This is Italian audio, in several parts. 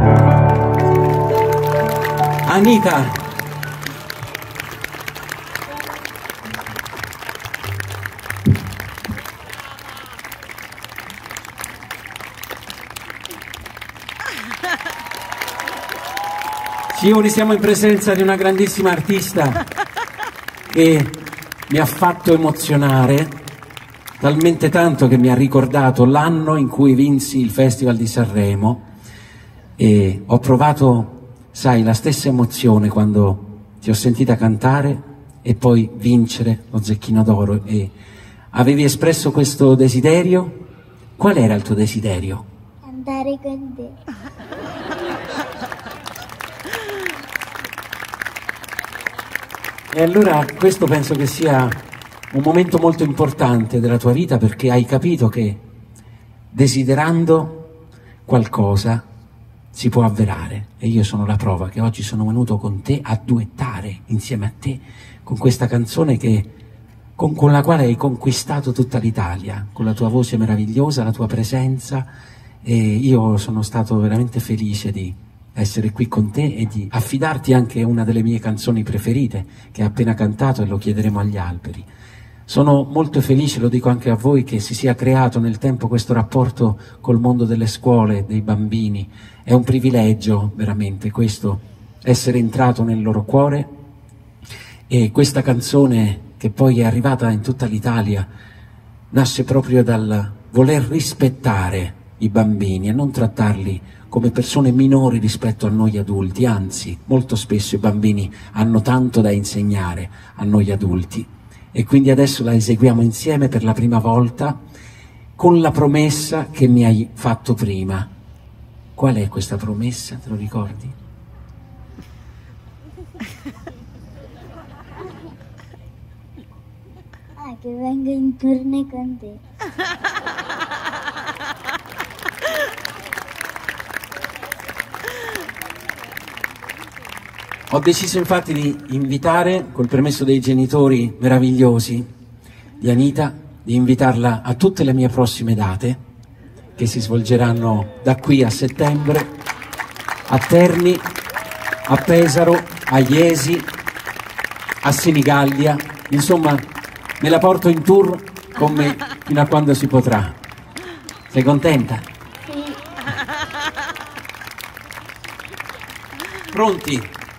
Anita. Signori, siamo in presenza di una grandissima artista che mi ha fatto emozionare talmente tanto che mi ha ricordato l'anno in cui vinsi il Festival di Sanremo e ho provato, sai, la stessa emozione quando ti ho sentita cantare e poi vincere lo Zecchino d'Oro. E avevi espresso questo desiderio. Qual era il tuo desiderio? Andare con te. E allora questo penso che sia un momento molto importante della tua vita, perché hai capito che desiderando qualcosa si può avverare. E io sono la prova che oggi sono venuto con te a duettare insieme a te con questa canzone con la quale hai conquistato tutta l'Italia, con la tua voce meravigliosa, la tua presenza, e io sono stato veramente felice di essere qui con te e di affidarti anche una delle mie canzoni preferite che hai appena cantato, e lo chiederemo agli alberi. Sono molto felice, lo dico anche a voi, che si sia creato nel tempo questo rapporto col mondo delle scuole, dei bambini. È un privilegio veramente questo, essere entrato nel loro cuore, e questa canzone che poi è arrivata in tutta l'Italia nasce proprio dal voler rispettare i bambini e non trattarli come persone minori rispetto a noi adulti. Anzi, molto spesso i bambini hanno tanto da insegnare a noi adulti, e quindi adesso la eseguiamo insieme per la prima volta con la promessa che mi hai fatto prima. Qual è questa promessa? Te lo ricordi? Che vengo in tournée con te. Ho deciso infatti di invitare, col permesso dei genitori meravigliosi di Anita, di invitarla a tutte le mie prossime date, che si svolgeranno da qui a settembre, a Terni, a Pesaro, a Iesi, a Senigallia. Insomma, me la porto in tour con me fino a quando si potrà. Sei contenta? Sì. Pronti?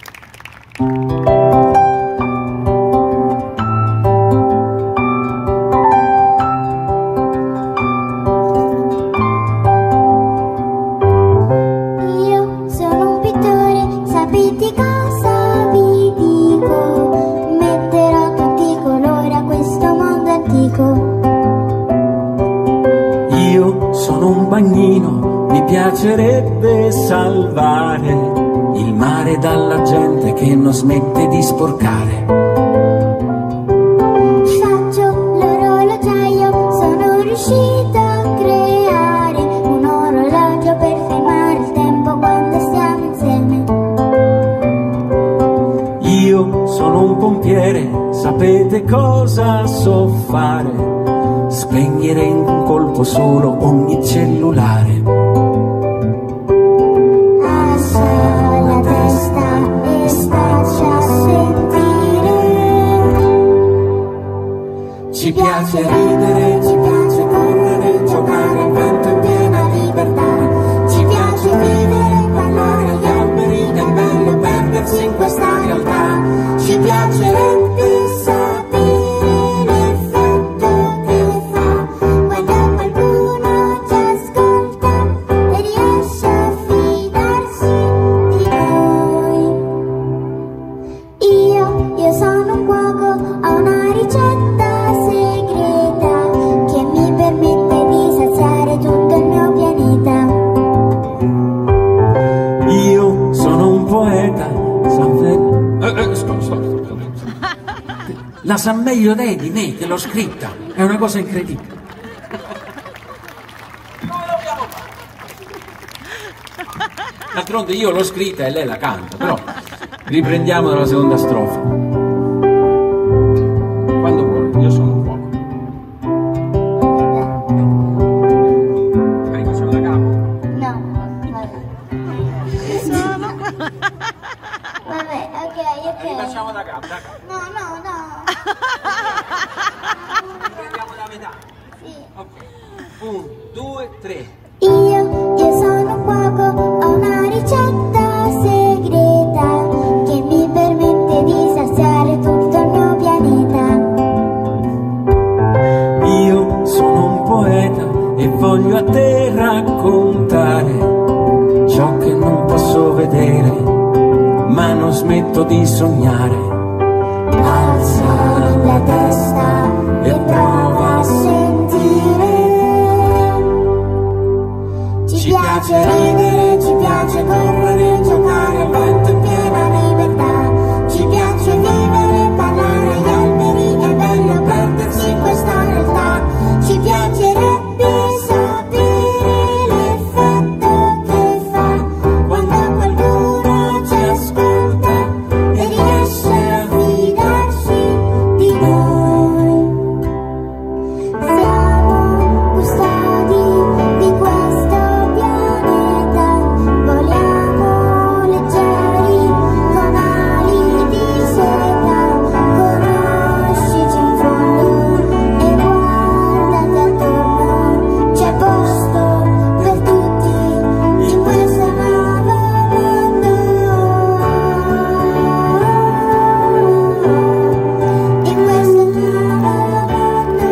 Io sono un pittore, sapete cosa vi dico? Metterò tutti i colori a questo mondo antico. Io sono un bagnino, mi piacerebbe salvare il mare dalla gente che non smette di sporcare. Faccio l'orologiaio, sono riuscito a creare un orologio per fermare il tempo quando stiamo insieme. Io sono un pompiere, sapete cosa so fare? Spegnere in un colpo solo ogni cellulare. Ci piace ridere, ci piace correre, giocare al vento in piena libertà. Ci piace vivere, parlare agli alberi, è bello perdersi in questa realtà. Ci piacerebbe sapere l'effetto che fa quando qualcuno ci ascolta e riesce a fidarsi di noi. Io sono un cuoco, ho una ricetta segreta che mi permette di saziare tutto il mio pianeta. Io sono un poeta, la sa meglio lei di me, che l'ho scritta, è una cosa incredibile. D'altronde io l'ho scritta e lei la canta, però riprendiamo dalla seconda strofa. Quando vuoi, io sono un cuoco. Magari facciamo da capo? No, vabbè. Vabbè, ok. Rifacciamo da capo, da capo. No. Prendiamo da metà. Sì. Ok. 1, 2, 3. Io sono un cuoco, ho una ricetta segreta che mi permette di saziare tutto il mio pianeta. Io sono un poeta e voglio a te raccontare ciò che non posso vedere, ma non smetto di sognare. Alza la testa e prova a sentire. Ci piace ridere, ci piace correre, giocare al vento in piena libertà. Ci piace vivere, parlare agli alberi, è bello perdersi in questa realtà. Ci piacerebbe sapere l'effetto che fa quando qualcuno ci ascolta e riesce a fidarsi di noi. Siamo custodi di questo pianeta, voliamo leggeri con ali di seta. Conoscici in fondo e guardati attorno, c'è posto per tutti in questo nuovo mondo. In questo nuovo mondo.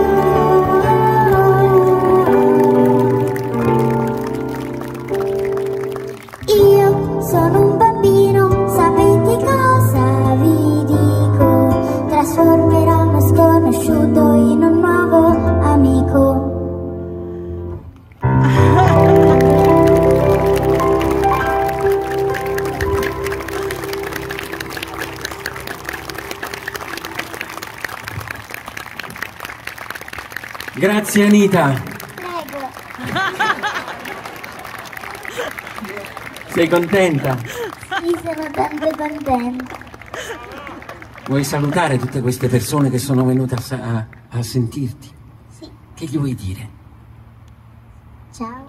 Io sono un bambino, sapete cosa vi dico? Trasformerò uno sconosciuto in un nuovo amico. Grazie Anita. Prego. Sei contenta? Sì, sono tanto contenta. Vuoi salutare tutte queste persone che sono venute a sentirti? Sì. Che gli vuoi dire? Ciao.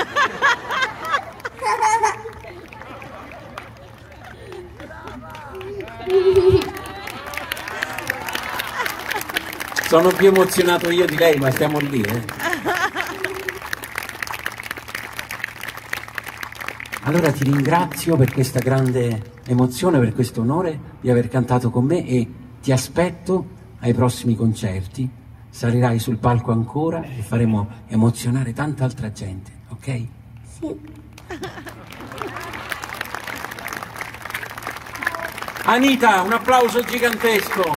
Sono più emozionato io di lei, ma stiamo lì, Allora ti ringrazio per questa grande emozione, per questo onore di aver cantato con me e ti aspetto ai prossimi concerti. Salirai sul palco ancora e faremo emozionare tanta altra gente, ok? Sì. Anita, un applauso gigantesco!